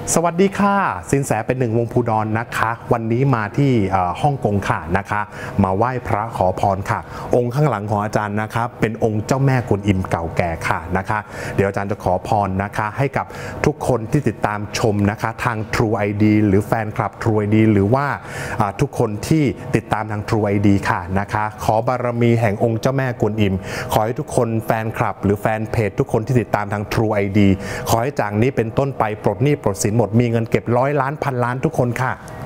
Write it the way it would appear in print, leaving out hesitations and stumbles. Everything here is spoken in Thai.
สวัสดีค่ะสินแสเป็นหนึ่งวงภูดรนะคะวันนี้มาที่ฮ่องกงค่ะนะคะมาไหว้พระขอพรค่ะองค์ข้างหลังของอาจารย์นะคะเป็นองค์เจ้าแม่กวนอิมเก่าแก่ค่ะนะคะเดี๋ยวอาจารย์จะขอพรนะคะให้กับทุกคนที่ติดตามชมนะคะทาง True ID หรือแฟนคลับ True ID หรือว่าทุกคนที่ติดตามทาง True ID ค่ะนะคะขอบารมีแห่งองค์เจ้าแม่กวนอิมขอให้ทุกคนแฟนคลับหรือแฟนเพจทุกคนที่ติดตามทาง True ID ขอให้จากนี้เป็นต้นไปปลดหนี้ปลดสินหมดมีเงินเก็บ100 ล้านพันล้านทุกคนค่ะ